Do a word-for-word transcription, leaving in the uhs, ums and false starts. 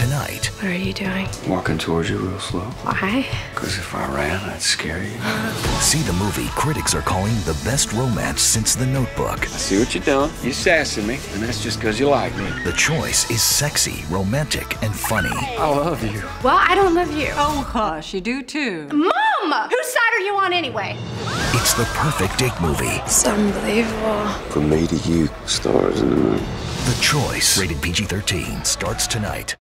tonight. What are you doing? Walking towards you real slow. Why? Because if I ran, I'd scare you. See the movie critics are calling the best romance since The Notebook. I see what you're doing. You're sassing me, and that's just because you like me. The choice is sexy, romantic, and funny. I love you. Well, I don't love you. Oh, hush, you do too. Mom! Whose side are you on anyway? It's the perfect date movie. It's unbelievable. From me to you, stars in the moon. The Choice, rated P G thirteen, starts tonight.